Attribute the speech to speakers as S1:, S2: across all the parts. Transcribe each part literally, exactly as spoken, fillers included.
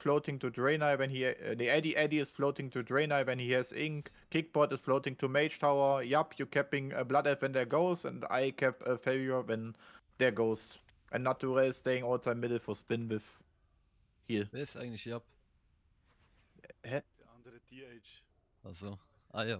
S1: floating to Draenei when he... Uh, the Eddie Eddie is floating to Draenei when he has ink. Kickbot is floating to Mage Tower. Yup, you capping a Blood Elf when there goes, and I cap a Failure when there goes. And Naturel is staying outside middle for spin with heal.
S2: Wer ist eigentlich Jap?
S1: Hä?
S3: Der andere D H.
S2: Achso. Ah ja.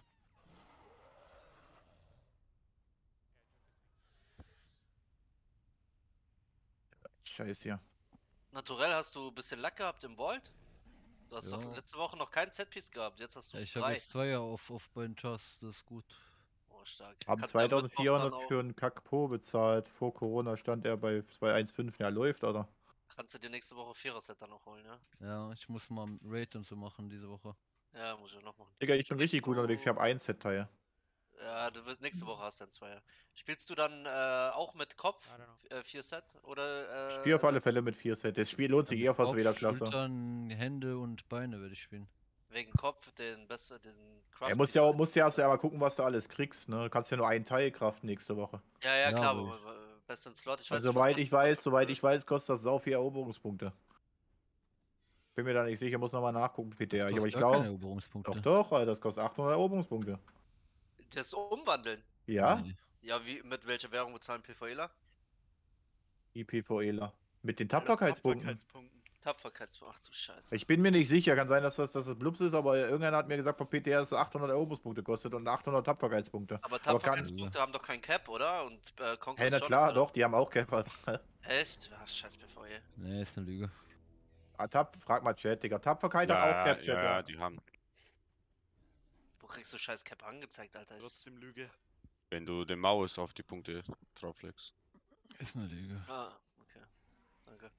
S1: Scheiße hier.
S4: Naturell, hast du ein bisschen Lack gehabt im Vault? Du hast
S2: Ja.
S4: doch letzte Woche noch keinen Set-Piece gehabt, jetzt hast du
S2: Ja, ich habe
S4: drei.
S2: jetzt zwei auf, auf beiden Chars, das ist gut.
S4: Oh, stark.
S1: Haben
S4: Kannst du am Mittwoch
S1: zweitausendvierhundert
S4: dann auch-
S1: für einen Kack-Po bezahlt. Vor Corona stand er bei zwei Komma fünfzehn. Ja, läuft, oder?
S4: Kannst du dir nächste Woche Vierer-Set dann noch holen, ja?
S2: Ja, ich muss mal ein Raid und so machen diese Woche.
S4: Ja, muss ich noch machen.
S1: Digga, ich bin
S4: Spielst
S1: richtig gut
S4: du-
S1: unterwegs. Ich habe ein Set-Teil.
S4: Ja, du wirst nächste Woche hast du dann zwei. Spielst du dann äh, auch mit Kopf äh, vier Set? Oder, äh,
S1: Spiel auf alle
S4: also
S1: Fälle mit vier Set. Das Spiel lohnt sich eher fast
S2: Kopf,
S1: wieder klasse.
S2: Schultern, Hände und Beine werde ich spielen.
S4: wegen Kopf den besten, den Craft.
S1: Er muss ja auch, musst ja erst einmal gucken, was du alles kriegst. Ne? Du kannst ja nur einen Teil craften nächste Woche.
S4: Ja, ja,
S2: Ja,
S4: klar,
S2: aber
S4: aber äh, besten Slot. Ich weiß
S1: Also,
S4: nicht,
S1: soweit
S4: was
S1: ich
S4: besten
S1: weiß,
S4: Slot
S1: soweit ich
S4: ist.
S1: weiß, kostet das sau vier Eroberungspunkte. Bin mir da nicht sicher, muss nochmal nachgucken, P T R.
S2: Kostet
S1: Aber ich
S2: gar keine
S1: glaube.
S2: Eroberungspunkte.
S1: Doch, doch, Alter, das kostet achthundert Eroberungspunkte.
S4: Das umwandeln.
S1: Ja?
S2: Nee.
S4: Ja, wie mit welcher Währung bezahlen PvEler?
S1: IPVEler. Mit den
S3: Ja,
S1: Tapferkeitspunkten.
S3: Tapferkeitspunkten.
S4: Tapferkeits. Ach du Scheiße.
S1: Ich bin mir nicht sicher, kann sein, dass das, dass das Blubs ist, aber irgendeiner hat mir gesagt, bei P T R, dass es achthundert Eroberungspunkte kostet und achthundert Tapferkeitspunkte.
S4: Aber
S1: kann-
S4: Tapferkeitspunkte haben doch kein Cap, oder? Und äh, Conquest
S1: Hey, na
S4: schon,
S1: klar,
S4: oder?
S1: doch, die haben auch Kämpfer.
S4: Echt? Ach, scheiß PvE.
S2: Nee, ist eine Lüge.
S1: Ah, Tap, frag mal Chat, Digga. Tapferkeit hat auch
S5: Ja,
S1: Cap, Chat.
S5: ja,
S1: Ja,
S5: ja, die haben.
S4: Wo kriegst du scheiß Cap angezeigt, Alter? Ich...
S3: Trotzdem Lüge.
S5: Wenn du den Maus auf die Punkte drauflegst.
S2: Ist eine Lüge.
S4: Ah, okay. Danke.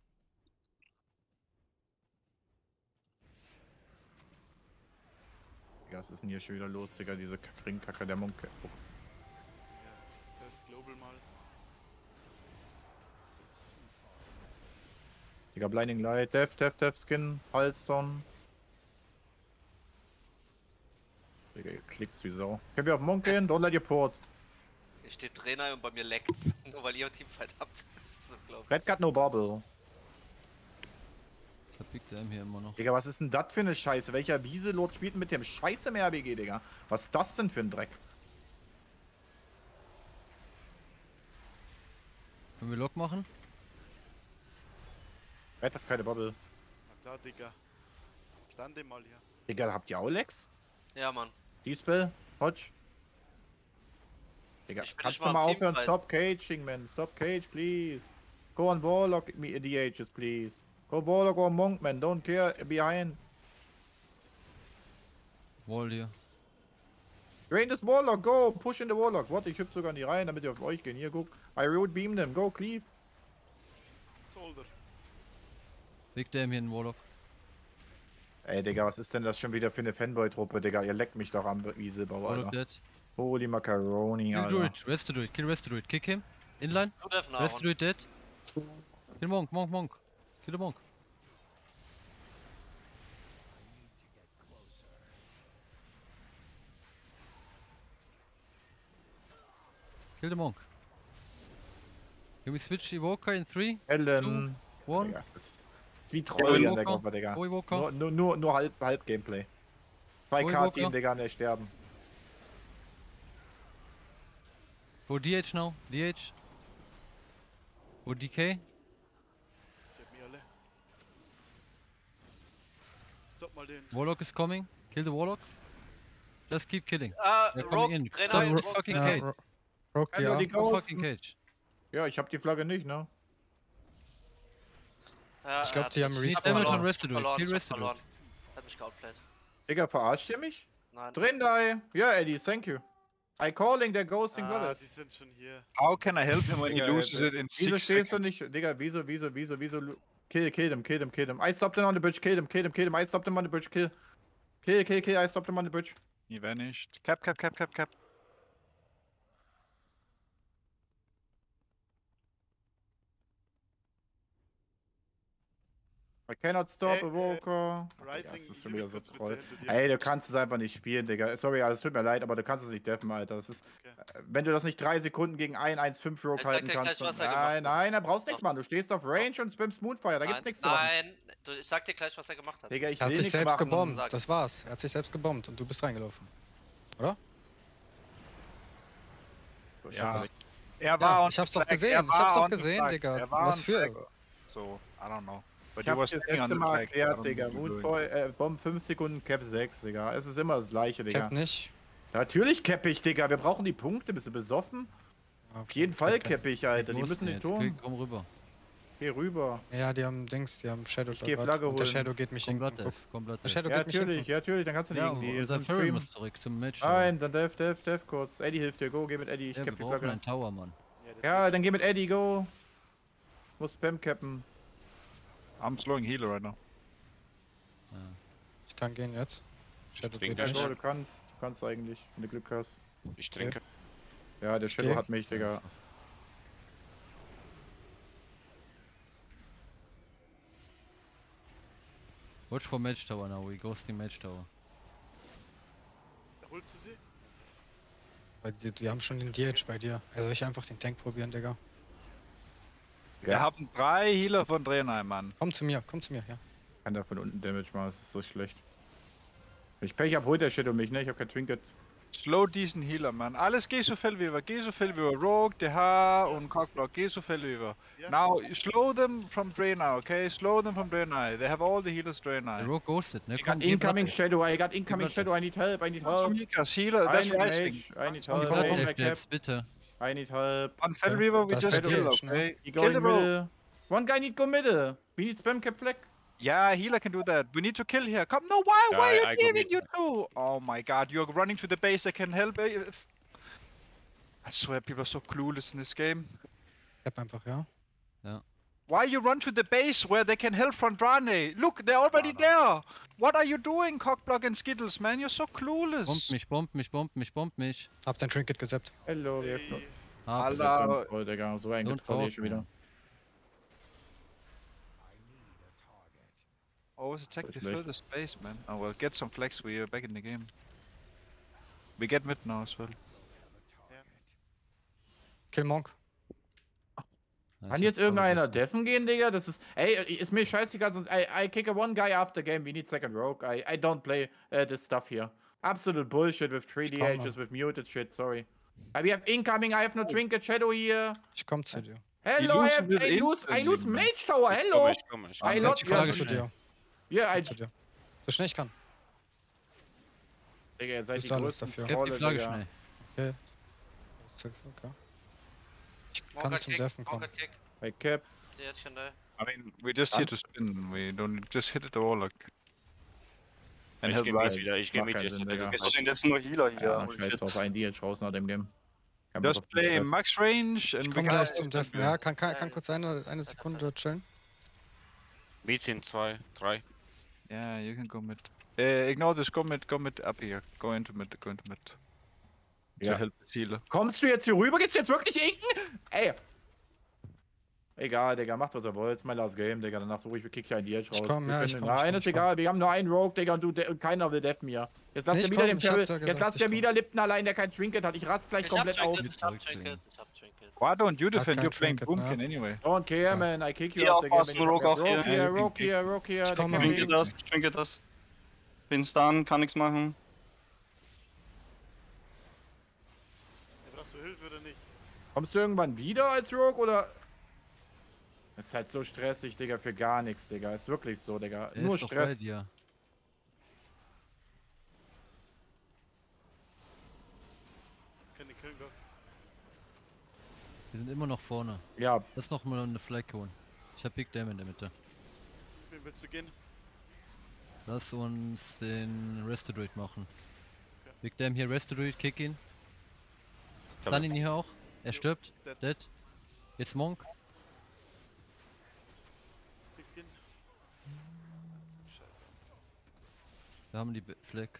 S1: was ist denn hier schon wieder los, Digga? Diese Ringkacke der Monk. Oh.
S3: Ja, First Global mal.
S1: Digga, Blinding Light, Death, Death, Death, Skin, Halston. Digga, ihr klickt's wie Sau. Können wir auf Monk gehen? Don't let your port.
S4: Hier steht Trainer und bei mir leckt's. Nur weil ihr Teamfight habt. Das ist unglaublich.
S1: Red got no bubble.
S2: Ich hab Big Damn hier immer noch.
S1: Digga, was ist denn das für eine Scheiße? Welcher Wieselot spielt denn mit dem Scheiß im R B G, Digga? Was ist das denn für ein Dreck?
S2: Können wir Lock machen?
S1: Red hat keine Bubble.
S3: Na klar, Digga. Stande mal hier.
S1: Digga, habt ihr auch Lex?
S4: Ja, Mann.
S1: Dispel? Hodge? Digga,
S4: Ich bin
S1: kannst
S4: nicht
S1: du
S4: mal
S1: mal
S4: am
S1: aufhören?
S4: Teamfight.
S1: Stop caging, man. Stop cage, please. Go on Warlock, me D Hs, please. Go Warlock or Monk, man. Don't care behind.
S2: Wall hier.
S1: Drain this Warlock, go. Push in the Warlock. Warte, ich hüpf sogar nicht rein, damit sie auf euch gehen. Hier, guck. I root beam them. Go, Cleave.
S3: Solder.
S2: Big Damn hier in Warlock.
S1: Ey, Digga, was ist denn das schon wieder für eine Fanboy-Truppe, Digga? Ihr leckt mich doch am Wieselbau,
S2: Warlock
S1: Alter.
S2: dead.
S1: Holy Macaroni,
S2: Kill
S1: Alter.
S2: Druid, rest the Druid, kill rest the Druid, kick him. Inline,
S4: Du darfst
S2: rest the
S4: nach.
S2: Druid dead. Kill Monk, Monk, Monk. Kill the Monk. Kill the Monk. Can we switch Evoker in three,
S1: Ellen.
S2: one?
S1: Digga, das ist wie Troll hier in der
S2: Evoker,
S1: Gruppe, Digga.
S2: Go Evoker.
S1: Nur, nur, nur, nur halb, halb Gameplay. zwei
S2: Go
S1: K-Team,
S2: Evoker.
S1: Digga, ne, sterben.
S2: Go D H now, D H. Go D K.
S3: Gib mir alle. Stopp mal den.
S2: Warlock is coming. Kill the Warlock. Just keep killing.
S4: Ah,
S2: They're
S4: Rogue.
S2: coming in.
S4: Trainer,
S2: Stop
S4: Rogue.
S2: the fucking
S6: Ja,
S2: cage.
S6: Ro- Rock,
S1: Hallo,
S6: ja.
S1: die
S2: Stop
S1: Ghosts.
S2: fucking cage.
S1: Ja, ich hab die Flagge nicht, ne?
S4: Ja,
S6: Ich
S4: er
S6: glaub,
S4: hat
S6: die
S4: mich-
S6: haben
S4: ich
S6: Respawn
S4: hab
S2: Damage
S4: verloren,
S2: on
S4: ich
S2: Rest
S4: hab
S2: Druid,
S4: verloren,
S2: kill
S4: ich hab
S2: Rest Druid.
S4: verloren. Hat mich geoutplayed.
S1: Digga, verarscht ihr mich?
S4: Nein.
S1: Drindai! Ja, Eddie, thank you. I calling the ghosting
S3: Ah,
S1: wallet.
S3: die sind schon hier.
S7: How can I help him when he
S1: Digga,
S7: loses
S1: äh,
S7: it in
S1: Wieso
S7: six
S1: stehst du
S7: seconds?
S1: nicht? Digga, wieso, wieso, wieso, wieso? lu- Kill, kill them, kill them, kill them. I stopped them on the bridge, kill them, kill them, kill them. I stopped them on the bridge, kill. Kill, kill, kill, I stopped them on the bridge.
S7: He vanished. Cap, cap, cap, cap, cap.
S1: I cannot stop
S3: Äh,
S1: a
S3: äh,
S1: Walker. Ja,
S3: Rising,
S1: das ist schon
S3: Yui
S1: wieder so
S3: kurz bitte
S1: troll.
S3: hinter dir.
S1: Ey, du kannst es einfach nicht spielen, Digga. Sorry, also es tut mir leid, aber du kannst es nicht deffen, Alter. Das ist,
S3: Okay.
S1: äh, wenn du das nicht drei Sekunden gegen ein eins fünf Rogue
S4: Ich sag
S1: halten
S4: dir
S1: kannst.
S4: gleich, was
S1: dann,
S4: er gemacht
S1: nein,
S4: hat.
S1: nein, da brauchst nichts
S4: Doch.
S1: machen. Du stehst auf Range und spammst Moonfire. Da gibt's
S4: Nein,
S1: nichts zu machen.
S4: nein, du, ich sag dir gleich, was er gemacht hat.
S1: Digga, ich
S6: Er
S1: will
S6: hat sich
S1: nichts
S6: selbst
S1: machen.
S6: gebombt,
S4: sag.
S6: das war's. Er hat sich selbst gebombt und du bist reingelaufen. Oder?
S1: Ja,
S7: Er war
S6: Ja,
S7: on
S6: ich hab's doch
S7: flag,
S6: gesehen,
S7: er
S6: ich
S7: war
S6: hab's doch
S7: on
S6: gesehen,
S7: flag,
S6: Digga.
S7: er war
S6: Was
S7: on
S6: für?
S7: flag. So, I don't know. But
S1: ich
S7: he
S1: hab's
S7: was
S1: dir das
S7: standing on
S1: letzte
S7: the
S1: Mal
S7: flag. I
S1: erklärt,
S7: don't
S1: Digga.
S7: know what you're doing.
S1: Moonfire, äh, Bomb fünf Sekunden, Cap sechs, Digga. Es ist immer das gleiche,
S6: Ich
S1: Digga.
S6: hab nicht.
S1: Natürlich cap ich, Digga. Wir brauchen die Punkte. Bist du besoffen?
S6: Ja,
S1: Auf jeden
S6: okay,
S1: Fall
S6: okay.
S1: cap ich, Alter. Die
S2: Wo ist
S1: müssen
S2: denn
S1: den
S2: jetzt?
S1: Turm.
S2: Komm rüber.
S1: Geh rüber.
S6: Ja, die haben Dings, die haben Shadow
S1: Ich geh
S6: da
S1: Flagge
S6: grad. Und der
S1: holen.
S6: Shadow geht mich
S2: Komm
S6: hinken.
S2: Blood
S6: Guck.
S2: F, komm Blood
S6: Der
S2: F.
S6: Shadow
S1: Ja,
S6: geht mich
S1: natürlich,
S6: hinken.
S1: ja, natürlich. Dann kannst du nicht
S2: Ja,
S1: irgendwie
S2: unser
S1: im
S2: Fury
S1: Stream.
S2: muss zurück zum Match.
S1: Nein, dann Dev, Dev, Dev kurz. Eddie hilft dir. Go, geh mit Eddie. Ich
S2: Ja, wir
S1: cap die
S2: brauchen
S1: Flagge.
S2: einen Tower, Mann.
S3: Ja, der
S1: Ja, dann geh mit Eddie, go. Muss Spam cappen.
S7: I'm slowing healer right now.
S6: Ich kann gehen jetzt. Shadow
S5: bin
S6: geht
S1: Ja,
S5: gleich
S6: nicht.
S1: go, du kannst. Du kannst eigentlich, wenn du Glück hast.
S5: Ich trinke.
S1: Ja, der Shadow
S6: geh.
S1: hat mich, Digga.
S2: Watch for Match Tower now, we ghosting Match Tower.
S3: Holst du sie?
S6: Weil die, die haben schon den D H bei dir. Also soll ich einfach den Tank probieren, Digga.
S7: Wir haben drei Healer von Draenei, Mann.
S6: Komm zu mir, komm zu mir, ja.
S1: Kann da von unten Damage machen, das ist so schlecht. Wenn ich Pech hab, holt der Shadow mich, ne? Ich hab kein Trinket.
S7: Slow diesen Healer, Mann. Alles geh so viel wie wir. Geh so viel wie wir. Rogue, D H und Cockblock. Geh so viel wie wir.
S3: Ja.
S7: Now, slow them from Draenei, okay? Slow them from Draenei. They have all the healers Draenei.
S2: Der Rogue ghosted, ne?
S1: I
S2: Komm,
S1: got
S2: geh
S1: incoming
S2: Blood F.
S1: Shadow, I got incoming
S2: Blood
S1: Shadow, I need help, I need
S7: Come to
S1: help.
S7: me, Mikas. Healer,
S1: I
S7: that's
S1: need
S7: rising.
S1: mage, I need
S6: Oh, die
S1: help,
S6: Blood
S1: I
S2: Blood
S1: need
S2: F,
S1: cap,
S2: Debs, bitte.
S1: I need help.
S7: On Fell
S6: Okay.
S7: River, we
S6: Das
S7: just
S6: ist
S7: kill,
S6: der Edge, ne?
S7: okay?
S1: You
S7: Kill
S1: go in
S7: the rogue.
S1: middle. One guy need go middle. We need spam cap flag.
S7: Yeah, healer can do that. We need to kill here. Come, no, why,
S5: Yeah,
S7: why are
S5: I-
S7: you
S5: I go
S7: leaving,
S5: mid.
S7: you two? Oh my god, you're running to the base, I can help. eh, if- I swear, people are so clueless in this game.
S6: Ich hab einfach, ja.
S7: Why you run to the base where they can help from Draenei? Look, they're already there. What are you doing, Cockblock and Skittles, man? You're so clueless.
S2: Bombt mich, bombt mich, bombt mich, bombt mich.
S6: Hab sein Trinket gesappt.
S1: Hello, wir
S3: Ey,
S2: Hab
S7: Alter.
S2: es.
S1: haben so ein Troll, Digga. So ein
S2: Don't
S1: Troll hier
S2: talk,
S1: schon wieder.
S2: man.
S7: Always attack
S1: Good
S7: the
S1: play.
S7: further space, man. Oh well, get some flex. We are back in the game. We get mid now as well.
S6: Kill Monk.
S2: Ja,
S1: Kann
S2: ich
S1: jetzt
S2: hab
S1: irgendeiner
S2: Tower
S1: deffen gehen, Digga? Das ist. Ey, ist mir scheißegal, sonst. I, I kick a one guy after game. We need second rogue. I, I don't play uh, this stuff here. Absolute bullshit with three D
S6: Come
S1: Hs,
S6: on.
S1: with muted shit, sorry. Uh, we have incoming, I have no trinket shadow here.
S6: Ich komm zu dir.
S1: Hello, I,
S7: lose
S1: have,
S7: with
S1: I lose I lose
S7: instantly, man.
S1: Mage Tower,
S5: Ich
S1: hello!
S5: komme, ich komme. Ich
S1: I
S5: komme.
S1: lot
S6: Ich frage
S1: ja,
S6: zu dir.
S1: Yeah, I.
S6: Zu dir. So schnell ich kann.
S1: Digga, ihr seid
S6: Bist
S1: die
S6: du alles
S1: größten
S6: dafür?
S2: Cap die
S1: Trolle,
S2: Flagge
S1: Digga.
S2: schnell.
S6: Okay. Okay. Ich
S4: Monk
S6: kann
S4: hat
S6: zum
S4: Kick,
S6: Deffen
S4: Monk
S6: kommen.
S4: hat Kick.
S1: I cap.
S4: Der hat schon da.
S7: I mean, we're just here to spin. We don't just hit it the warlock. And
S5: Ich
S7: help
S5: gehe
S7: rise.
S5: mit wieder, ich gehe
S1: Macht
S5: mit
S1: keinen
S5: dir.
S1: Sinn, Digga.
S8: Wieso sind jetzt nur Healer hier?
S1: Ja,
S8: Holy
S1: scheiß
S8: shit.
S1: drauf, ein D H raus nach dem Game. Kein Bock
S7: Just
S1: auf den
S7: play
S1: Stress.
S7: max range
S6: Ich
S7: and we
S6: komm
S7: can.
S6: gleich zum Deffen. Ja, kann, kann,
S4: Ja,
S6: kann
S4: ja.
S6: kurz eine, eine Sekunde chillen.
S5: Mid sind zwei, drei.
S7: Yeah, you can go mid. Uh, ignore this. Go mid. Go mid up here. Go into mid. Go into mid. To
S1: Ja.
S7: help the healer.
S1: Kommst du jetzt hier rüber? Geht's jetzt wirklich inken? Ey! Egal, Digga, macht was ihr wollt. Mein last Game, Digga. Danach suche ich, kick ich einen D H raus.
S6: Ich komm,
S1: Wir
S6: ja, ich
S1: können-
S6: komm, ich
S1: Nein,
S6: komm,
S1: ist
S6: ich komm.
S1: egal. Wir haben nur einen Rogue, Digga, und, du, de- und keiner will deffen mir. Jetzt lasst
S6: Nee,
S1: ihr
S6: ich
S1: wieder
S6: komm,
S1: den
S6: ich hab
S1: Ferry.
S6: da
S1: Jetzt
S6: gesagt,
S1: lasst
S6: ich
S1: ihr
S6: komm.
S1: wieder Lipton allein, der kein Trinket hat. Ich rast gleich
S4: Ich hab
S1: komplett auf.
S4: Trinket, ich hab
S2: Zurücklegen.
S4: Trinket, ich hab Trinket.
S7: Why don't you defend?
S6: kein
S7: You're playing
S6: Trinket,
S7: Boomkin
S6: ne?
S7: anyway.
S1: Don't care, man. I kick you
S8: Hier
S1: out the game.
S8: aufpassen, Rogue auch hier.
S1: Rogue here,
S7: Ja,
S1: Rogue here, Rogue here.
S6: Ich
S1: der
S6: komm,
S1: kann
S6: Mann.
S1: mich-
S8: Trinke das, trinke das. Bin stun, kann nichts machen.
S3: Ja, brauchst du Hilfe oder nicht?
S1: Kommst du irgendwann wieder als Rogue oder? Ist halt so stressig, Digga, für gar nichts, Digga. Ist wirklich so, Digga.
S2: Der
S1: Nur
S2: ist doch bei
S1: Stress.
S2: dir.
S3: Keine Killen, Gott.
S2: Wir sind immer noch vorne.
S1: Ja,
S2: Lass noch mal eine Flag holen. Ich hab Big Dam in der Mitte.
S3: Wen willst du gehen?
S2: Lass uns den Restodroid machen. Big Dam hier, Restodroid, kick ihn. Stun ihn hier auch. Er stirbt.
S3: Dead.
S2: Dead. Jetzt Monk.
S3: Krieg ihn. Scheiße.
S2: Wir haben die B- Flag.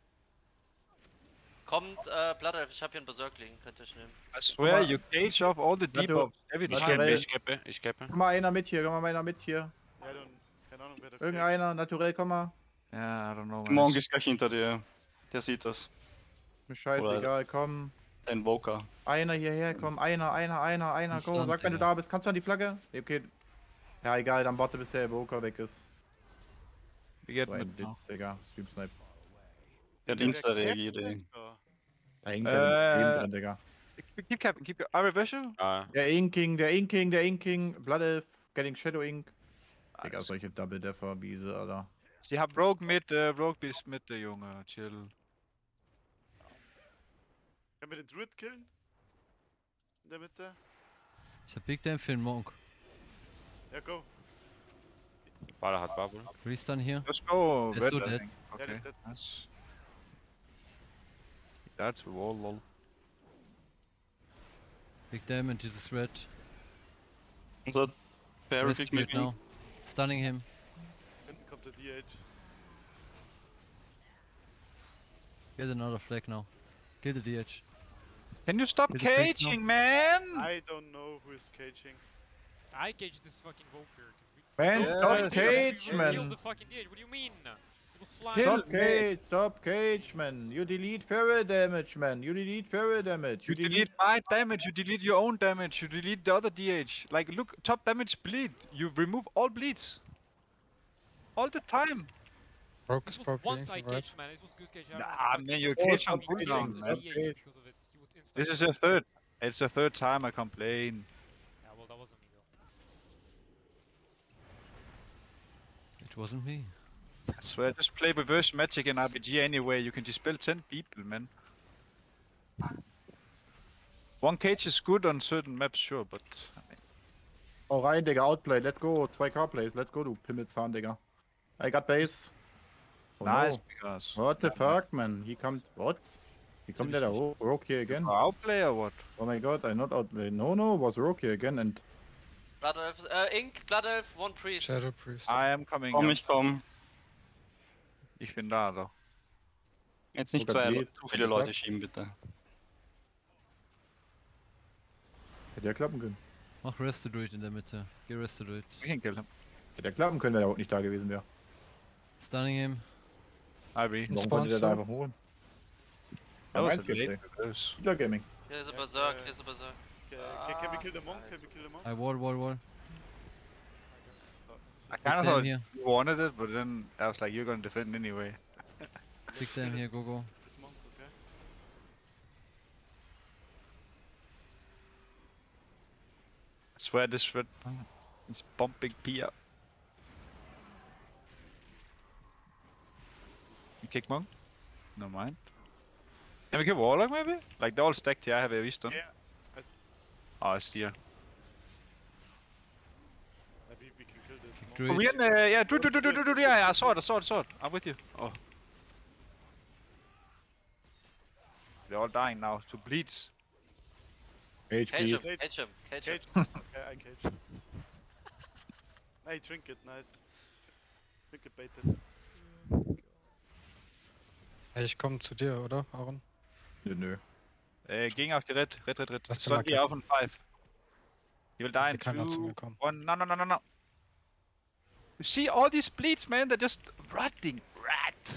S4: Kommt, äh, Blood Elf, ich hab hier einen Berserk liegen, könnt ihr euch nehmen.
S7: I swear,
S1: mal.
S7: you cage off all the
S1: Warte.
S7: debuffs every
S5: Ich
S1: Warte,
S7: time.
S5: cappe,
S1: weil-
S5: ich cappe, ich cappe.
S1: komm mal einer mit hier, komm mal einer mit hier.
S3: Ja, dann, keine Ahnung, wer
S1: Irgendeiner, naturell, komm mal.
S7: Yeah, I don't know. man.
S8: Monk ist gleich hinter dir. Der sieht das.
S1: Mir scheißegal, komm.
S8: Der Invoker.
S1: Einer hierher, komm, einer, einer, einer, einer, go.
S2: Instant,
S1: Sag, wenn du
S2: Digga.
S1: da bist. Kannst du an die Flagge? Nee, okay. Ja, egal, dann warte bis der Evoker weg ist.
S7: We get
S1: So ein
S7: mid now.
S1: Blitz, Digga. Stream Snipe.
S8: Der hat Insta reagiert, ey.
S3: Da.
S1: Da hängt er im Stream
S7: Äh,
S1: drin, Digga.
S7: Keep, keep capping, keep. I reverse you.
S5: Ah,
S1: Der Inking, der Inking, der Inking. Blood Elf, getting Shadow Ink. Digga,
S7: Nice.
S1: solche Double Deffer, Biese, Alter.
S7: Sie haben Rogue mid, äh, Rogue bis Mitte, Junge. Chill.
S3: Können wir den Druid killen? In der Mitte?
S2: Ich hab Big Damn für den Monk.
S3: Ja, go.
S5: Bala hat Bubble.
S2: Restun hier.
S7: Let's go.
S2: Ist
S7: Red,
S2: so
S7: I
S2: dead.
S7: think.
S3: Ja,
S7: Okay.
S3: der ist dead.
S7: Nice. That's a wall, lol.
S2: Big Damn into this red.
S8: Unser Barry
S2: Rest
S8: kriegt
S2: red
S8: mit
S2: now. Stunning him.
S3: Hinten kommt der D H.
S2: Get another flag now. Kill the D H.
S7: Can you stop
S2: Did it fix now?
S7: caging, man?
S3: I don't know who is caging.
S9: I caged this fucking Voker. 'cause we-
S1: Man,
S7: Yeah,
S1: stop
S7: yeah,
S1: cage,
S9: we killed
S1: man.
S9: the fucking D H. What do you mean? It was flying.
S7: Kill
S1: Stop cage, stop cage, man. You delete feral damage, man. You delete feral damage.
S7: You delete my damage, you delete your own damage, you delete the other D H. Like, look, top damage bleed. You remove all bleeds. All the time.
S6: Broke
S9: This
S6: is
S9: was
S6: probably
S9: once I
S6: right.
S9: caged, man. This was good cage. I don't know
S7: Nah,
S9: what the
S7: man, you
S1: Oh,
S7: cage
S1: stop
S7: on
S9: fuck-
S7: fully
S9: He
S7: long,
S9: killed
S7: man.
S9: the D H
S1: Okay.
S9: because of it. He would insta-
S7: This is the third. It's the third time I complain.
S9: Yeah, well, that wasn't me though.
S2: It wasn't me.
S7: I swear, just play reverse magic in R P G anyway. You can dispel ten people, man. One cage is good on certain maps, sure, but I mean,
S1: Oh rein, Digga, outplay. Let's go. zwei K plays. Let's go, du Pimmelzahn, Digga. I got base. Oh,
S7: nice
S1: no.
S7: because.
S1: What the fuck, man? He come. What? He come there, oh, Rogue here again.
S7: Outplay or what?
S1: Oh my god, I not outplay. No, no, was Rogue here again and.
S4: Blood Elf, äh, Ink, Blood Elf, One Priest.
S6: Shadow Priest.
S7: I am coming.
S8: Komm,
S7: up.
S8: ich komm.
S7: Ich bin da, doch.
S8: Jetzt nicht
S1: Sogar
S8: zwei,
S1: die-
S8: Le- zu viele Leute schieben, bitte.
S1: Hätte ja klappen können.
S2: Mach Rest Druid in der Mitte. Geh Rest Druid.
S7: We can kill him.
S1: Hätte ja klappen können, wenn er auch nicht da gewesen wäre.
S2: Stunning him.
S7: I be.
S1: Warum konnte der da
S6: Sponsor.
S1: einfach holen?
S7: That was a
S1: eins Gameplay.
S7: late reverse.
S1: Spieler Gaming.
S4: Hier ist ein
S3: Ja,
S4: Berserk,
S3: äh,
S4: hier ist ein Berserk.
S3: Okay, okay, can we kill the monk? Can we kill the monk?
S2: I wall, wall, wall.
S7: I
S2: Big
S7: kind of
S2: Damn
S7: thought
S2: here.
S7: you wanted it, but then I was like, you're gonna defend anyway.
S2: Big Damn here, go go.
S3: This monk, okay.
S7: I swear this shit is bumping Pia. You kick monk? No mind. Can we kill warlock maybe? Like they're all stacked here, I have a wisdom.
S3: Yeah. I s-
S7: Oh, I see her.
S3: uh, we, we can kill this monk.
S2: Druid.
S7: We in, uh, yeah, do, do, do, do, do, do, yeah, yeah, I saw it, I saw it, I saw it. I'm with you. Oh. They're all dying now to bleeds.
S1: H
S4: Cage him,
S1: please.
S4: cage him, cage him.
S3: Cage. Okay, I cage. Hey, trinket, nice. Trinket baited.
S6: Ich komme zu dir, oder, Aaron?
S1: Nö, nö.
S7: Äh, gegen auf die Red, Red, Red, Red.
S6: Lass den
S7: Soll
S6: mal
S7: die auf in five. You will die in
S6: Hier kann er zu
S7: two,
S6: mir kommen.
S7: one, no, no, no, no, no. You see all these bleeds, man, they're just rotting. Rat.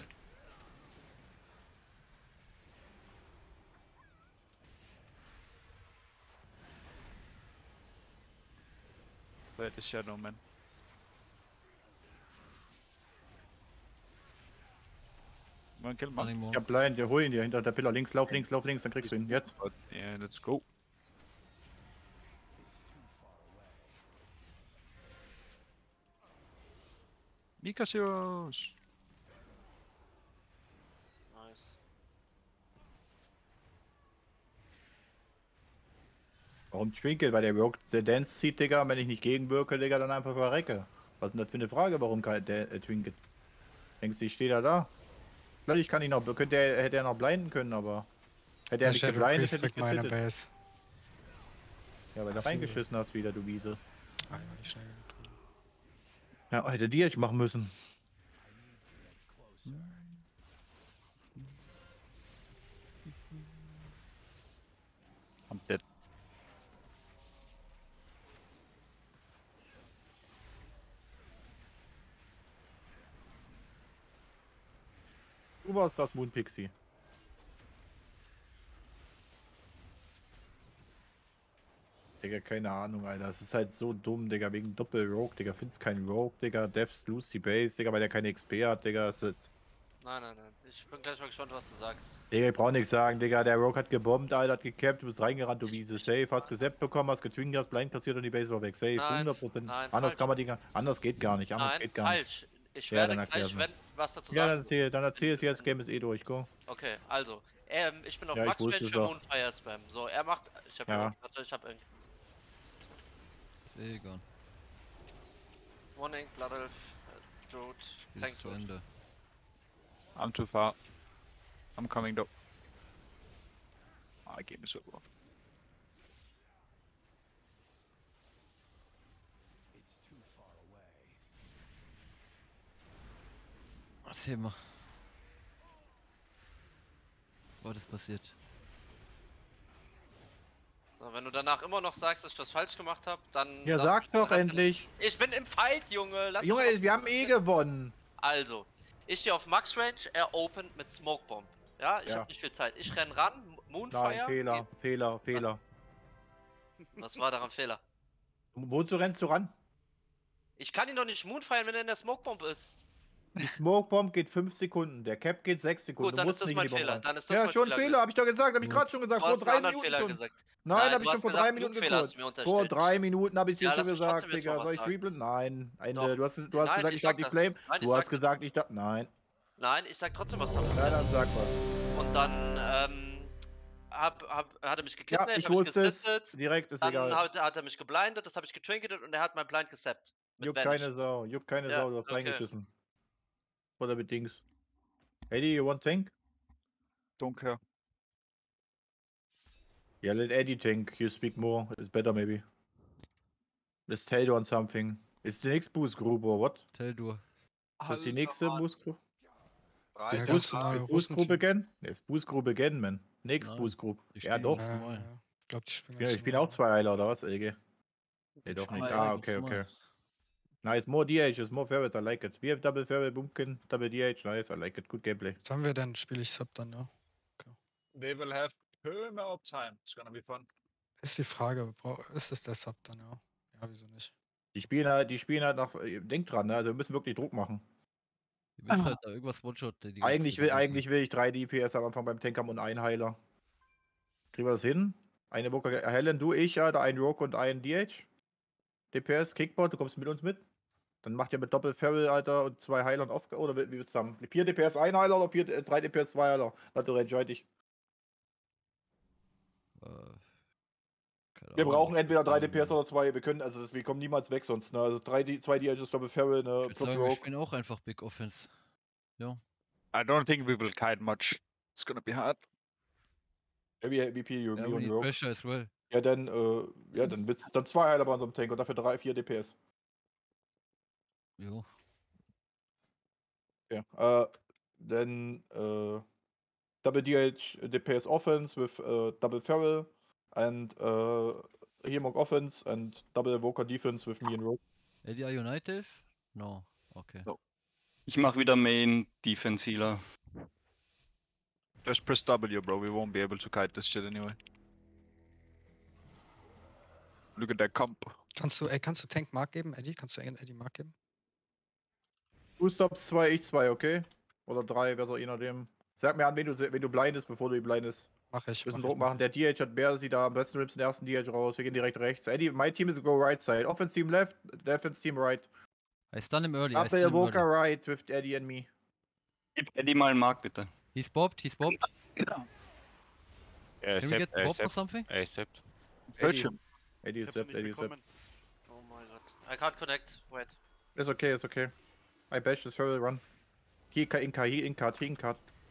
S7: Where is Shadow, man? Wanna kill him?
S2: Stunning more.
S1: Ich hab blind, wir holen ihn hier hinter der Pillar. Links, lauf links, lauf links, dann kriegst du ihn. Jetzt.
S7: Yeah, let's go. Mika Zeros.
S4: Nice.
S1: Warum Trinket? Weil der Rogue der Dance zieht, Digga. Wenn ich nicht gegenwirke, Digga, dann einfach verrecke. Was ist denn das für eine Frage, warum kein der äh, Trinket? Denkst du, ich stehe da da? Vielleicht kann ich noch, könnte er, hätte er noch blinden können, aber hätte er
S6: Der
S1: nicht
S6: Shadow
S1: geblindet,
S6: Priest
S1: hätte ich
S6: trägt meine
S1: gesittet.
S6: Base.
S1: Ja, weil er
S6: Ach so.
S1: reingeschissen hat wieder, du Wiese.
S6: Ah, ja, nicht schnell genug.
S1: Ja, hätte die jetzt machen müssen.
S7: I'm dead.
S1: Du warst das Moon Pixie. Digga, keine Ahnung, Alter. Es ist halt so dumm, Digga, wegen Doppel-Rogue, Digga. Findest keinen Rogue, Digga. Devs lose die Base, Digga, weil der keine X P hat, Digga. Es ist...
S4: Nein, nein, nein. Ich bin gleich mal gespannt, was du sagst.
S1: Digga, ich brauch nichts sagen, Digga. Der Rogue hat gebombt, Alter, hat gecapped, du bist reingerannt, du Wiese. Safe, hast gesappt bekommen, hast getwingt, hast blind kassiert und die Base war weg. Safe,
S4: Nein,
S1: hundert Prozent.
S4: nein,
S1: Anders
S4: falsch.
S1: kann man die gar... Anders geht gar nicht, anders
S4: Nein,
S1: geht gar nicht.
S4: falsch. Ich
S1: Ja,
S4: werde
S1: dann
S4: gleich,
S1: erklär's
S4: wenn was dazu
S1: Ja, dann
S4: sagen.
S1: erzähl, dann erzähl es jetzt, Game is eh durch, go.
S4: Okay, also, ähm, ich bin auf
S1: Ja, ich
S4: Max
S1: wusste
S4: Range
S1: es
S4: für
S1: doch.
S4: Moonfire Spam. So, er macht. Ich hab
S1: Ja.
S4: ja. Warte, ich hab Ink.
S2: Ist eh egal.
S4: One Ink, Blood Elf, äh, Druid,
S2: Spiel
S4: Tank
S2: ist zu
S4: Druid.
S2: Ende.
S8: I'm too far. I'm coming though. Ah, game is over.
S2: Erzähl mal. Was ist passiert?
S4: So, wenn du danach immer noch sagst, dass ich was falsch gemacht habe, dann.
S1: Ja,
S4: lass
S1: sag
S4: mich-
S1: doch
S4: lass-
S1: endlich.
S4: Ich bin im Fight, Junge! Lass mich
S1: Junge,
S4: doch-
S1: wir haben eh gewonnen.
S4: Also, ich stehe auf Max Range, er opent mit Smoke Bomb. Ja, ich
S1: Ja.
S4: habe nicht viel Zeit. Ich renn ran, Moonfire.
S1: Nein, Fehler, Fehler, Fehler.
S4: Was war daran Fehler?
S1: Wozu rennst du ran?
S4: Ich kann ihn doch nicht Moonfire, wenn er in der Smoke Bomb ist.
S1: Die Smoke Bomb geht fünf Sekunden, der Cap geht sechs Sekunden.
S4: Gut,
S1: Du
S4: dann
S1: musst
S4: ist das
S1: nicht
S4: mein
S1: in die Bombe
S4: Fehler.
S1: rein.
S4: Dann ist das
S1: Ja,
S4: mein
S1: schon
S4: Fehler.
S1: Fehler, hab ich doch gesagt, hab ich
S2: Ja.
S1: gerade schon gesagt,
S4: Du
S1: vor
S4: hast einen
S1: drei
S4: anderen
S1: Minuten
S4: Fehler
S1: schon.
S4: gesagt.
S1: Nein,
S4: Nein,
S1: hab
S4: du
S1: ich schon
S4: hast
S1: vor
S4: gesagt,
S1: drei Minuten
S4: Flugfehler hast
S1: geguckt.
S4: du mir
S1: Vor
S4: unterstellt.
S1: drei Minuten habe ich dir
S4: Ja,
S1: schon
S4: lass mich
S1: gesagt,
S4: trotzdem jetzt mal
S1: Digga.
S4: was
S1: Soll ich
S4: sagen.
S1: reblenden? Nein. Ende.
S4: Doch.
S1: Du hast, du hast
S4: Nein,
S1: gesagt,
S4: ich
S1: ich darf
S4: sag
S1: die
S4: das.
S1: Flame.
S4: Nein, ich
S1: Du
S4: sag
S1: hast
S4: das.
S1: gesagt, ich darf. Nein.
S4: Nein, ich sag trotzdem was da
S1: Nein,
S4: passiert
S1: dann
S4: ist.
S1: sag was.
S4: Und dann, ähm, hab, hab, hat er mich
S1: Ja,
S4: gekidnappt,
S1: ich
S4: hab ich
S1: wusste es.
S4: gesplittet.
S1: Direkt ist
S4: Dann
S1: egal.
S4: hat, hat er mich geblindet, das habe ich getrinketet und er hat mein Blind gesappt. Mit
S1: Juckt
S4: Vanish.
S1: keine Sau, juckt keine
S4: Ja,
S1: Sau, du hast
S4: okay.
S1: reingeschissen. Oder mit Dings. Eddie, you want tank?
S8: Don't care.
S1: Yeah, let Eddie tank. You speak more. It's better maybe. Let's tell you on something. Is the next boost group or what?
S2: Tell du.
S1: Is this the next boost group?
S6: Ja,
S1: Boost,
S6: ganz normal.
S1: boost group
S6: Russenteam.
S1: again? It's boost group again, man. Next
S2: Nein,
S1: boost group.
S2: die
S1: Ja,
S2: spielen
S1: doch.
S2: ganz
S6: Ja,
S2: normal.
S6: ja. Ich glaube, die spielen
S1: Ja,
S6: ganz
S1: ich bin
S6: normal.
S1: auch zwei Heiler, oder was, L G? Nee, doch nicht.
S2: Zwei
S1: Ah,
S2: Heiler,
S1: okay,
S2: ganz
S1: okay.
S2: normal.
S1: Nice, more D H, it's more favorites, I like it. We have double favorite Boomkin, double D H, nice, I like it, good gameplay.
S6: Was haben wir denn? Spiele ich Sub dann, ja?
S8: They will have perma uptime. It's gonna be fun.
S6: Ist die Frage, bra- ist es der Sub dann, ja? Ja, wieso nicht?
S1: Die spielen halt, die spielen halt nach, äh, denkt dran, ne? Also wir müssen wirklich Druck machen.
S2: Ihr wisst halt da irgendwas One-Shot. die ganze
S1: Eigentlich
S2: Zeit
S1: will,
S2: machen.
S1: eigentlich will ich drei D P S am Anfang beim Tank haben und einen Heiler. Kriegen wir das hin? Eine Woche, Helen, du, ich, Alter, ein Rogue und ein D H. D P S, Kickbot, du kommst mit uns mit. Dann macht ihr mit Doppel-Feral, Alter, und zwei Heilern auf, oder wie wie willst du haben? vier D P S, ein Heiler oder vier, äh, drei D P S, zwei Heiler? Natürlich entscheide dich.
S2: Äh, keine
S1: Wir
S2: Ahnung.
S1: brauchen entweder drei
S2: Ähm,
S1: D P S oder zwei, wir können, also das, wir kommen niemals weg sonst, ne? Also drei, D- zwei D Hs, Doppel-Feral,
S2: Ich
S1: ne,
S2: würd
S1: plus
S2: sagen, wir
S1: Rogue.
S2: spielen auch einfach Big Offense. Ja.
S8: I don't think we will kite much. It's gonna be hard.
S1: Heavy M V P, you,
S2: Ja,
S1: me
S2: we
S1: und
S2: need
S1: Rogue.
S2: pressure as well.
S1: Ja, dann, äh, ja, dann wird's dann zwei Heiler bei unserem Tank und dafür drei, vier D P S.
S2: Jo.
S1: Ja, äh, then uh, double D H D P S offense with uh, double Feral and uh, Hemok offense and double Evoker defense with me and Rogue.
S2: Eddie, are you native? No. Okay.
S8: No. Ich mach wieder Main Defense Healer. Just press W, bro. We won't be able to kite this shit anyway. Look at that comp.
S6: Kannst du, ey, kannst du Tank Mark geben, Eddie? Kannst du Eddie Mark geben?
S1: Du stops zwei, ich zwei, okay? Oder drei, besser, je nachdem. Sag mir an, wenn du, wenn du blindest, bevor du blindest.
S6: Mach ich.
S1: Wir müssen
S6: mach
S1: Druck
S6: ich, mach
S1: machen. Der D H hat mehr, sie da am besten rips den ersten D H raus. Wir gehen direkt rechts. Eddie, my team is go right side. Offense team left, defense team right.
S2: I stun him early. I
S1: Double
S2: stun him
S1: Evoker
S2: early.
S1: right with Eddie and me.
S8: Gib Eddie mal einen Mark, bitte.
S2: He's bobbed, he's bobbed.
S5: Yeah,
S2: Can we
S5: accept,
S2: get bobbed or
S5: accept,
S2: something?
S5: accept.
S8: Search
S1: Eddie,
S8: him.
S1: Eddie
S3: Ich
S1: is
S3: hab ihn
S1: up,
S3: nicht
S1: Eddie is up.
S3: bekommen.
S4: Oh mein Gott. I can't connect. Wait.
S1: It's okay, it's okay. I bash this Feral run. He Inka, Inka, he Inka, he Inka.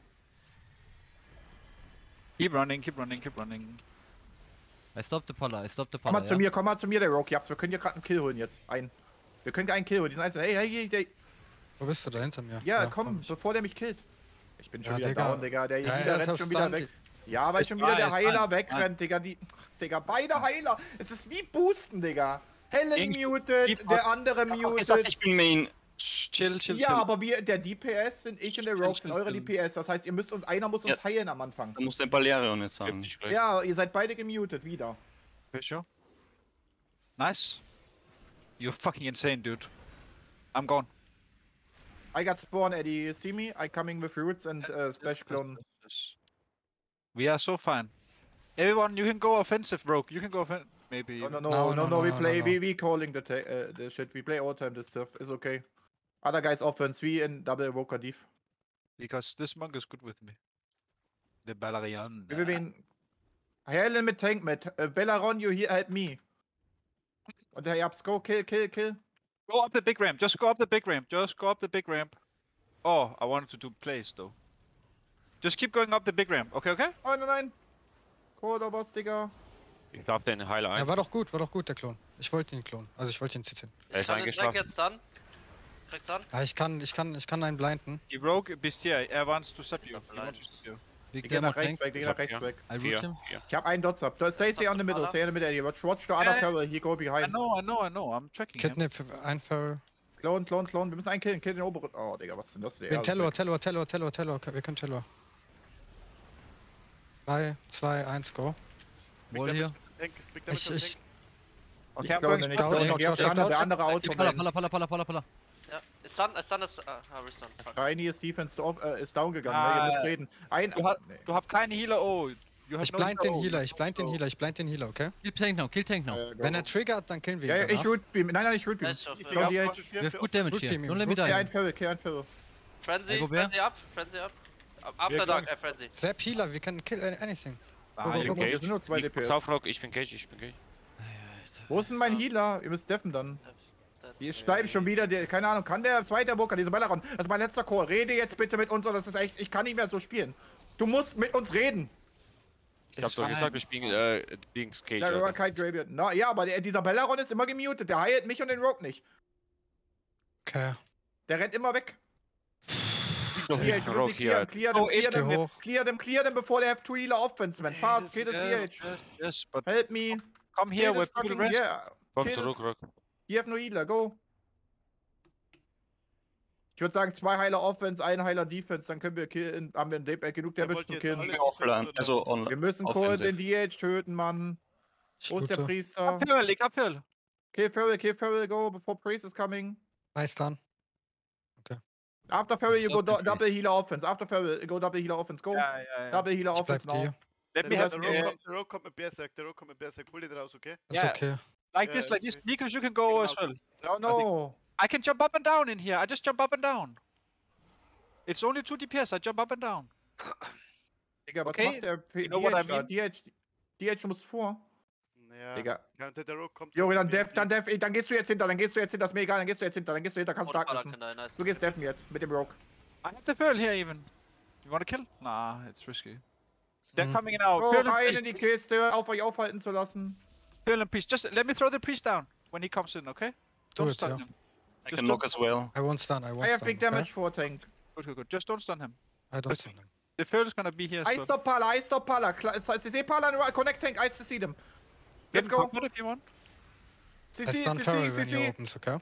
S8: Keep running, keep running, keep running.
S2: I stopped the Pala, I stopped the
S1: Komm
S2: Pala.
S1: mal zu
S2: ja?
S1: mir, komm mal zu mir, der Rogue. Japs, wir können hier gerade einen Kill holen jetzt. Einen. Wir können einen Kill holen, diesen einzelnen. Hey, hey, hey, hey.
S6: Wo bist du da hinter mir?
S1: Ja, komm,
S6: ich.
S1: bevor der mich killt. Ich bin schon
S6: Ja,
S1: wieder
S6: Digga.
S1: down, Digga. Der
S6: Ja,
S1: wieder
S6: er ist
S1: rennt
S6: auf
S1: schon wieder
S6: Stand.
S1: weg. Ja, weil
S8: Ich
S1: schon wieder der
S8: weiß,
S1: Heiler
S8: Mann.
S1: wegrennt, Digga. Die, Digga, beide Heiler. Es ist wie Boosten, Digga. Helen
S8: Ich-
S1: muted,
S8: ich-
S1: der andere
S8: Ich hab auch gesagt,
S1: muted.
S8: ich bin Main. Chill, chill,
S1: Ja,
S8: chill.
S1: aber wir, der D P S sind ich und der Rogue sind eure D P S. Das heißt, ihr müsst uns, einer muss uns
S8: Ja.
S1: heilen am Anfang.
S8: Da muss der Balerion jetzt
S5: Gib
S8: sagen.
S5: dich gleich.
S1: Ja, ihr seid beide gemutet, wieder.
S8: Okay, sure. Nice. You're fucking insane, dude. I'm gone.
S1: I got spawn, Eddie. You see me? I coming with roots and uh, splash clone.
S8: We are so fine. Everyone, you can go offensive, Rogue. You can go offensive. Maybe.
S1: No, no, no,
S6: No,
S1: no, no,
S6: no,
S1: we
S6: no,
S1: play,
S6: no,
S1: we, we calling the, ta- uh, the shit. We play all time this stuff. It's okay. Other guys offense, we in double evoker div.
S8: Because this monk is good with me. The Balerion.
S1: Wir wen. Helen mit Tank mit. Uh, Bellaron, you here help me. Und der Japs, go, kill, kill, kill.
S8: Go up the big ramp. Just go up the big ramp. Just go up the big ramp. Oh, I wanted to do plays though. Just keep going up the big ramp. Okay, okay?
S1: Oh nein, nein. Corridor Boss, Digga.
S5: Ich glaub den Heiler ein.
S6: Ja, war doch gut, war doch gut, der Klon. Ich wollte ihn klonen. Also ich wollte ihn zitieren.
S5: Er
S4: Ich
S5: ist
S4: kann den Track
S5: eingeschlafen.
S4: jetzt dann. Kriegst an?
S6: Ah, ich kann, ich kann, ich kann einen blinden.
S8: The Rogue bist here. Er wants to sub you.
S4: Stop
S8: He wants
S4: blind.
S8: to sub you.
S2: Big
S1: Die gehen
S2: Demo
S1: nach rechts
S2: Tank.
S1: weg, die gehen nach rechts weg.
S2: I root
S5: Vier.
S2: him.
S5: Vier.
S1: Ich hab einen Dots up. Stay, stay on the middle, stay on the middle, Eddie. Watch, watch the other
S8: Yeah.
S1: Feral, he go
S8: I
S1: behind.
S8: know, I know, I know. I'm tracking him.
S6: Kidnap, ein Feral.
S1: Clone, clone, clone. Wir müssen einen killen, kill den oberen. Oh, Digga, was ist denn das?
S6: Wir Tellor, Tellor, Tellor, Tellor, Tellor. Wir können Tellor. drei, zwei, eins, go.
S2: Wall hier.
S3: Tank, big damage
S6: Ich,
S3: on
S6: ich,
S3: tank.
S8: Okay, I'm
S1: Clone,
S8: going
S1: nicht
S6: Scout,
S1: clone,
S6: Scout,
S1: geh auf
S6: Scout,
S1: der andere, der
S6: Scout.
S1: andere out.
S2: Palla, palla, palla, palla, palla, palla.
S4: Ja. Ist dann, ist dann, ist. Ah, ah, restun. Fuck.
S1: Shiny ist Defense off, äh, ist down gegangen,
S8: Ah,
S1: ne? Ihr müsst reden. Ein.
S8: Du hast-
S1: Nee.
S8: Du hast keine Healer. Oh, you have
S6: ich
S8: no
S6: blind den
S8: Oh,
S6: Healer, ich blind den
S8: oh.
S6: Healer, ich blind den Healer, okay?
S2: Kill Tank now, kill Tank now.
S1: Äh, go,
S6: Wenn
S1: go.
S6: er triggert, dann killen wir
S1: Ja,
S6: ihn
S1: ja, ich
S6: danach.
S1: root beam. Nein, nein, ich root beam.
S4: Ich auf,
S3: Ich
S1: Clone
S3: hab
S1: die
S3: Gottes
S1: Edge.
S3: hier
S2: We have
S3: für
S2: good
S3: Offen-
S2: damage
S6: Root
S2: here.
S6: beam him,
S2: Don't let me
S6: root
S1: Kehr
S2: die.
S1: ein Feral, kehr ein Feral.
S4: Frenzy,
S2: I go bear.
S4: Frenzy up, Frenzy up. After
S1: Wir
S4: Dark, äh, Frenzy.
S6: Zap Healer, we can kill anything.
S8: Ah,
S6: Go, go,
S8: you
S6: go, go.
S1: Wir sind nur zwei D P
S5: Pass
S1: S.
S5: auf, Rock, ich bin Cage, ich bin Cage.
S1: Wo ist denn mein Healer? Ihr müsst deffen dann.
S4: That's
S1: Die bleiben schon wieder, der, keine Ahnung, kann der zweite Evoker, diese Ballaron. Das ist mein letzter Call. Rede jetzt bitte mit uns, oder das ist echt, ich kann nicht mehr so spielen. Du musst mit uns reden.
S5: Ich hab doch gesagt, wir spielen äh, Dings Cage.
S1: Da war
S5: Alter.
S1: kein Graveyard. Na ja, aber der, dieser Ballaron ist immer gemutet. Der heilt mich und den Rogue nicht.
S6: Okay.
S1: Der rennt immer weg.
S5: Doch,
S1: Clear, wir müssen
S5: Rock
S1: die
S5: hier.
S1: clearen, clear
S8: Oh,
S1: them,
S8: ich
S1: clear
S6: geh
S1: them,
S6: hoch.
S1: clear them, clear them, bevor der have two Healer Offense, man. Fast, kill this D
S8: Yes,
S1: H.
S8: yes, yes, but
S1: Help me.
S8: come
S1: Kill
S8: here
S1: this
S8: where people
S1: fucking,
S8: rest.
S1: yeah.
S5: Komm
S1: Kill
S5: zurück,
S1: this-
S5: Rock.
S1: You have no Healer, go. Ich würde sagen, zwei Heiler Offense, ein Heiler Defense, dann können wir killen, haben wir in Dayback genug
S3: Ja,
S1: Damage
S3: wollt
S1: zu
S3: ihr jetzt
S1: killen.
S3: alle
S8: Offline, also on.
S1: Wir müssen Cole
S8: Offensive.
S1: den D H töten, Mann.
S6: Ich
S1: Wo ist der
S6: loote.
S1: Priester?
S8: Uphill, Lick uphill.
S1: Kill Feral, kill Feral, go before Priest is coming.
S6: Nice done.
S1: After Feral, you go
S2: Stop the
S1: do double Healer Offense. After Feral, go double Healer Offense, go.
S8: Ja, ja, ja.
S1: Double Healer
S6: Ich bleib
S1: Offense now.
S6: dir.
S8: Let me
S3: Der,
S8: have
S3: der,
S1: the-
S3: Rogue
S8: uh,
S3: kommt, der Rogue kommt mit Berserk, der Rogue kommt mit Berserk. Pull it raus, okay?
S6: Ist
S8: Ja.
S6: okay.
S8: like
S3: Yeah,
S8: this, like this.
S3: okay.
S8: Nikos, you can go as
S3: Genau.
S8: well.
S1: No, no.
S8: I can jump up and down in here. I just jump up and down. It's only two D P S. I jump up and down.
S1: Digga, was
S8: Okay,
S1: macht der P-
S8: you know what I
S1: D H da?
S8: mean?
S1: D H, D H muss vor.
S3: Ja,
S1: Digga.
S3: ja, und der, der Rogue kommt.
S1: Jo,
S3: mit
S1: dann
S3: B S
S1: Def, dann Def, ey, dann gehst du jetzt hinter, dann gehst du jetzt hinter, ist mir egal, dann gehst du jetzt hinter, dann gehst du hinter, kannst
S4: Oder
S1: Dark
S4: Baller
S1: wissen.
S4: kann da, nice.
S1: Du gehst Deffen jetzt, mit dem Rogue.
S8: I have the pearl here even. You wanna kill? Nah, it's risky. They're
S6: Mhm.
S8: coming in now.
S1: Oh,
S8: Pearl and
S1: rein
S8: priest,
S1: in die Kiste, auf euch aufhalten zu lassen.
S8: Pearl and priest. Just let me throw the priest down when he comes in, okay?
S6: Do
S8: Don't
S6: it,
S8: stun
S6: yeah.
S8: him.
S10: I
S8: Just
S10: can
S8: don't-
S10: knock as well.
S6: I won't stun, I won't
S1: I have
S6: stun.
S1: big
S6: okay?
S1: damage for tank.
S8: Good, good, good. Just don't stun him.
S6: I don't stun him.
S8: The pearl is gonna be here as
S1: I
S8: well.
S1: stop Pala, I stop Pala. C C Pala and connect tank, I see them. Let's go.
S8: What if you want?
S1: C
S6: I
S1: C,
S6: stun
S1: C
S6: Feral
S1: C,
S6: when
S1: C
S6: he
S1: C.
S6: opens, okay?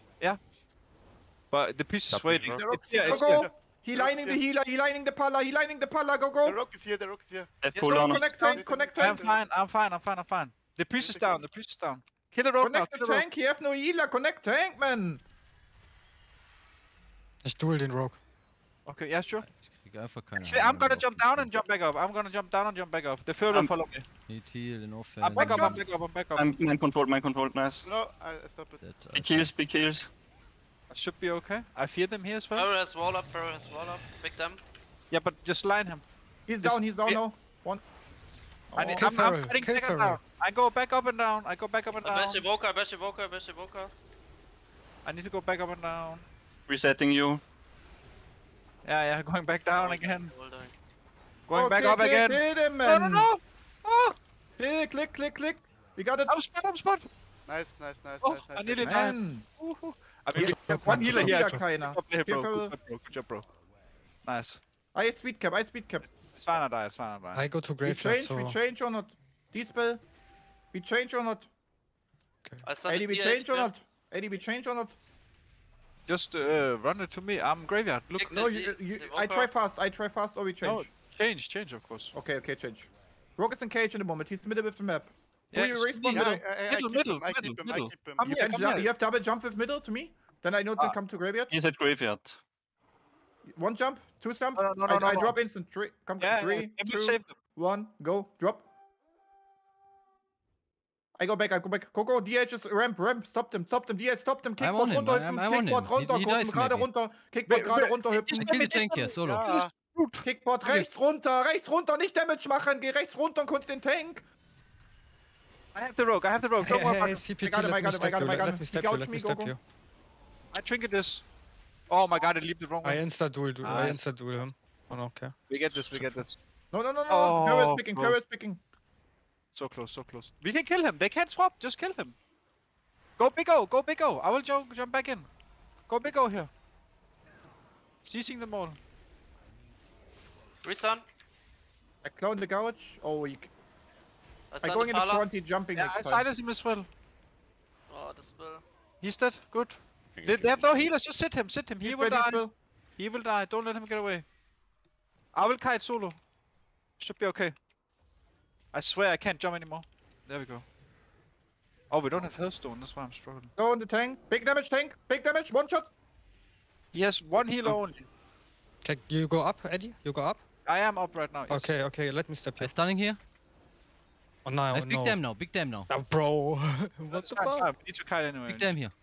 S8: But the priest is
S5: Stop
S8: waiting.
S5: this,
S3: The Rogue
S8: It's
S3: is here,
S8: here,
S1: Go,
S8: it's here.
S1: go. He lining the healer, he lining the Pala, he lining the Pala, go,
S3: Der
S1: go.
S3: Rogue ist hier, der Rogue ist hier.
S10: Death
S8: Yes,
S10: pull
S1: Go,
S10: on.
S1: connect tank, connect
S8: I'm
S1: tank.
S8: fine, I'm fine, I'm fine, I'm fine. The priest is down, the priest is down. Kill the rogue now,
S1: Connect
S8: kill
S1: the
S8: the rogue.
S1: tank, he have no healer, connect tank, man.
S6: Ich duel den Rogue.
S8: Okay, yeah, sure.
S2: Ich krieg einfach keine
S8: Actually, I'm gonna
S2: Ahnung,
S8: jump
S2: was
S8: down
S2: das
S8: and jump back up. I'm gonna jump down and jump back up. The Feral will
S10: Um,
S8: follow me.
S2: ist. Need heal in
S8: I'm
S2: offense.
S8: back up,
S1: God.
S8: I'm back up, I'm back up.
S10: I'm mind controlled, mind controlled, nice.
S3: No, I, I stop it.
S2: That,
S10: Big
S2: uh,
S10: kills, big kills.
S8: I should be okay. I fear them here as well.
S4: Pharaoh has wall up, Pharaoh has wall up. Pick them.
S8: Yeah, but just line him.
S1: He's
S8: This-
S1: down, he's down
S8: yeah.
S1: now. One.
S8: I need,
S1: Oh.
S6: Kill
S8: I'm, I'm
S6: Feral,
S8: fighting
S6: kill
S8: back and
S6: Feral.
S8: down. I go back up and down. I go back up and
S4: Uh,
S8: down.
S4: Bash Evoker, Bash Evoker, Bash Evoker.
S8: I need to go back up and down.
S10: Resetting you.
S8: Yeah, yeah, going back down again.
S4: Hold on.
S8: Going
S1: Oh,
S8: back
S1: kill,
S8: up
S1: kill,
S8: again.
S1: Kill him,
S8: No,
S1: man.
S8: no, no! Oh!
S1: Click, click, click, click. We got it.
S8: I'm spot, I'm spot.
S3: Nice, nice, nice,
S8: Oh,
S3: nice, nice.
S8: I nearly died.
S1: Man.
S8: Woohoo. I
S1: Hier,
S8: mean,
S1: ich hab one Healer
S6: Healer
S1: hier,
S6: hier.
S1: keiner.
S8: good job,
S1: Kill
S8: bro.
S1: Feral.
S8: Good job, bro. Good job, bro. Nice.
S1: I have speed cap, I have speed cap.
S8: It's fine, I die. It's fine, I die.
S6: I go to
S1: We
S6: graveyard,
S1: change,
S6: so...
S1: we change or not? Dispel. We change or not?
S4: I started
S1: A D, we
S4: D H,
S1: change or
S4: yeah.
S1: not? A D, we change or not?
S8: just uh, run it to me. I'm graveyard. Look.
S4: Kick
S1: No,
S4: the-
S1: you,
S4: the-
S1: you,
S4: the
S1: I
S4: Walker.
S1: try fast, I try fast, or we change.
S8: No, change, change, of course.
S1: Okay, okay, change. Rogue is engaged in the moment, he's in the middle of the map.
S8: Yeah,
S1: you
S8: s-
S1: respawn
S3: Yeah, I,
S1: middle?
S3: I, I
S8: Middle,
S3: keep
S8: middle,
S3: him, I keep
S8: middle,
S3: him, I
S8: middle.
S3: keep him.
S8: Come
S1: You
S8: here,
S1: can
S8: come
S1: ju-
S8: here.
S1: you have double jump with middle to me? Then I know to
S8: Ah.
S1: come to graveyard.
S10: He's at graveyard.
S1: One jump, two jump.
S8: No, no, no,
S1: I,
S8: no,
S1: I
S8: no.
S1: drop instant. Three, come
S8: Yeah,
S1: three,
S8: yeah, yeah,
S1: two,
S8: save them.
S1: one, go, drop. I go back, I go back. Go, go, D H is ramp, ramp. Stop them, stop them, D H, stop them.
S2: I'm on
S1: Kickboard
S2: him,
S1: runter,
S2: I'm-
S1: hüpfen,
S2: I'm on
S1: Kickboard
S2: him. He-
S1: runter,
S2: he
S1: gucken,
S2: dies
S1: gerade
S2: maybe.
S1: runter. Kickboard
S8: Wait,
S1: gerade
S8: wait,
S1: runter,
S8: this
S1: hüpfen.
S2: I
S8: is
S2: kill the
S8: this
S2: tank here,
S8: one.
S2: solo.
S3: Ja,
S8: Root.
S1: Kickboard rechts runter, rechts runter, nicht Damage machen. Geh rechts runter und konnte den Tank.
S8: I have the rogue, I have the rogue.
S6: Hey,
S8: Don't worry
S6: hey,
S8: about
S6: hey,
S8: it.
S6: C P
S1: I
S6: T,
S1: got him, I
S6: let me
S1: got him, I
S6: step
S1: got
S6: you,
S1: him, I got
S6: let
S1: him.
S6: me
S1: He
S6: step you,
S1: gouged
S6: let
S1: me,
S6: me
S1: go,
S6: step
S1: go.
S6: you.
S8: I trinket this. Oh my god, I leave the wrong
S6: I
S8: way.
S6: insta-duel, du- I
S8: Nice.
S6: insta-duel him. Oh, no, okay.
S8: We get this, we get this.
S1: No, no, no, no.
S8: Oh,
S1: Carrot picking,
S8: bro.
S1: carrot picking.
S8: So close, so close. We can kill him. They can't swap. Just kill him. Go big O, go big O. I will jump, jump back in. Go big O here. Seizing them all.
S4: Restun.
S1: I clone the gouge. Oh, he...
S4: I
S1: I
S4: stun
S1: going
S4: the
S1: in the
S4: Pala.
S1: front, he jumping
S8: Yeah, I
S1: next time.
S8: silence him as well.
S4: Oh, das will.
S8: He's dead. Good. They, they have no healers. Just sit him, sit him. He
S1: He's
S8: will
S1: ready,
S8: die.
S1: Phil.
S8: He will die. Don't let him get away. I will kite solo. Should be okay. I swear I can't jump anymore. There we go. Oh, we don't have Healthstone. That's why I'm struggling.
S1: Go in the tank. Big damage tank. Big damage. One shot.
S8: He has one healer only.
S6: Okay, you go up, Eddie? You go up?
S8: I am up right now. Yes.
S6: Okay, okay, let me step
S2: I'm
S6: you.
S2: stunning here.
S6: Oh, no,
S2: I have big
S6: no.
S2: damn now, big damn now.
S6: Oh, bro. what
S8: That's
S6: the
S8: fine, it's
S6: fuck?
S8: fine. We need to kite anyway.
S2: Big damn here.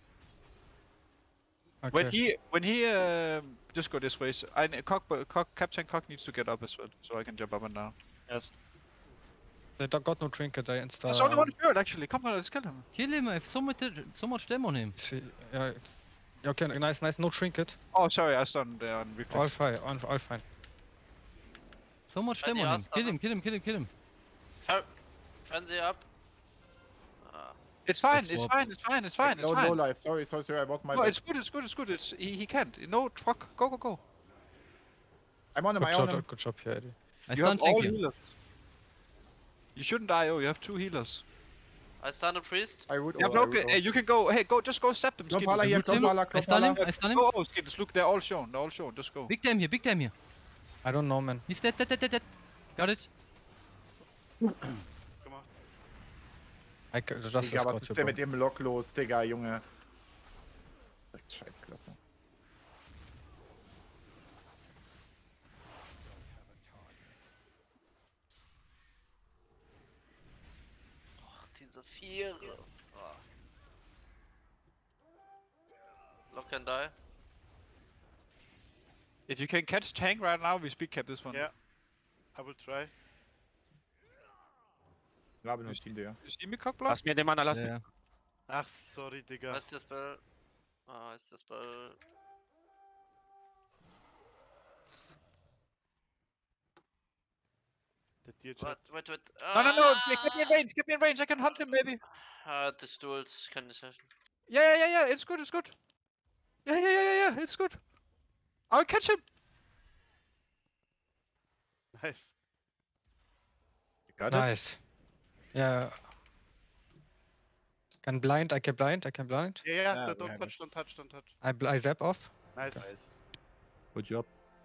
S8: When
S6: Okay.
S8: he, when he, um, just go this way. So I, cock, cock, Captain Cock needs to get up as well, so I can jump up and down.
S10: Yes.
S6: They don't- got no trinket, I insta.
S8: There's only one spirit actually. Come on, let's kill him.
S2: Kill him, I have so much, so much damn on him.
S6: See, yeah. Okay, nice, nice, no trinket.
S8: Oh, sorry, I stunned uh, on reflex.
S6: All fine, all, all fine.
S2: So much
S4: Wenn
S2: damn
S4: ihr
S2: on him.
S4: hast,
S2: Kill
S4: dann-
S2: him, kill him, kill him, kill him.
S4: Fer Frenzy up. Ah,
S8: It's fine,
S2: Let's
S8: it's
S2: swap.
S8: fine, it's fine, it's fine, it's
S1: No, no
S8: fine.
S1: life. Sorry, sorry, sorry. I was my
S8: No,
S1: bad.
S8: it's good, it's good, it's good. It's he, he can't. No truck. Go, go, go.
S1: I'm on him.
S6: Good
S1: I on
S6: job,
S1: him.
S6: good job here, Eddie.
S2: I
S8: You
S2: stun
S8: have all
S2: tank you.
S8: healers. You shouldn't die. Oh, you have two healers.
S4: I stun a priest.
S1: I would.
S8: You have
S1: oh, I
S8: no.
S1: would
S8: Hey, you can go. Hey, go. Just go step them.
S1: Clone
S8: Skittles.
S1: Pala here.
S2: Root
S1: Clone
S2: him.
S1: Pala.
S2: I
S1: Clone
S2: stun him,
S1: Pala.
S2: I stun him.
S8: Oh, oh, Skittles. Look, they're all shown. They're all shown. Just go.
S2: Big damn here, big damn here.
S6: I don't know, man.
S2: He's dead, dead, dead, dead, dead. Got it.
S3: gemacht.
S6: I c- just
S1: Digga, was
S6: escort
S1: ist
S6: you,
S1: denn
S6: bro.
S1: mit dem Lock los, Digga, Junge? Scheißklasse.
S4: Ach, diese Viere. Ah. Lock and die.
S8: If you can catch tank right now, we speed cap this one.
S3: Yeah. I will try.
S1: Glaube nur Team, Digga.
S8: You see me, cockblock?
S5: Lass mir den Mana, lass
S2: Ja,
S5: mir.
S2: ja.
S3: Ach, sorry, Digga.
S4: Was ist der Spell? Ah, ist der Spell.
S3: Der Deal
S4: Wait, wait, wait.
S8: No, no, no. Get me in range. Get me in range. I can hunt him maybe.
S4: Ah, das Stuhlt. Ich kann nicht helfen.
S8: Yeah, yeah, yeah, yeah. It's good. It's good. Yeah, yeah, yeah, yeah, yeah. It's good. I'll catch him.
S3: Nice.
S1: Got it?
S6: Nice. Yeah. Can blind, I can blind, I can blind.
S3: Yeah, yeah,
S1: Yeah,
S3: don't,
S1: we
S3: don't
S1: have
S3: touch, don't touch, don't touch.
S6: I, bl I zap off.
S3: Nice.
S1: Nice. Good job.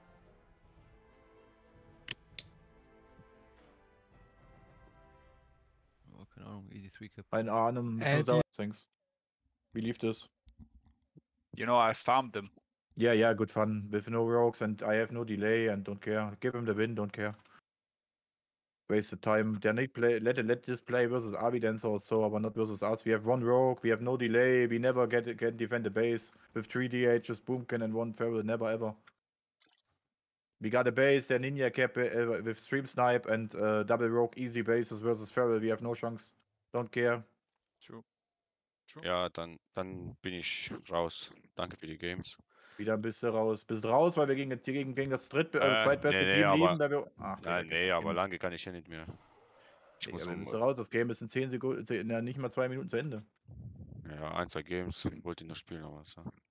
S2: Oh, keine Ahnung, easy three cap.
S1: Ein Arnhem.
S6: Äh,
S1: so Thanks. We leave this.
S8: You know, I farmed them.
S1: Yeah, yeah, good fun. With no rogues and I have no delay and don't care. Give him the win, don't care. Waste the time. They need play. Let it, let this play versus Avidence also, but not versus us. We have one rogue. We have no delay. We never get can defend the base with three D Hs, Boomkin and one Feral. Never ever. We got a base. Their Ninja cap uh, with stream snipe and uh, double rogue easy bases versus Feral. We have no chance. Don't care.
S8: True. True.
S5: Ja, dann, dann bin ich raus. Danke für die Games.
S1: Wieder ein bisschen raus. Bist raus, weil wir gegen, gegen, gegen das dritt, also
S5: Äh,
S1: zweitbeste
S5: nee, nee,
S1: Team
S5: aber-
S1: lieben. Weil wir, ach,
S5: Ja,
S1: Digga,
S5: nee, aber
S1: Game-
S5: lange kann ich ja nicht mehr. Ich
S1: Digga,
S5: muss
S1: wir
S5: um,
S1: müssen raus. Das Game ist in zehn Sekunden, in, ja, nicht mal zwei Minuten zu Ende.
S5: ja, ein, zwei Games wollte ich noch spielen, aber so.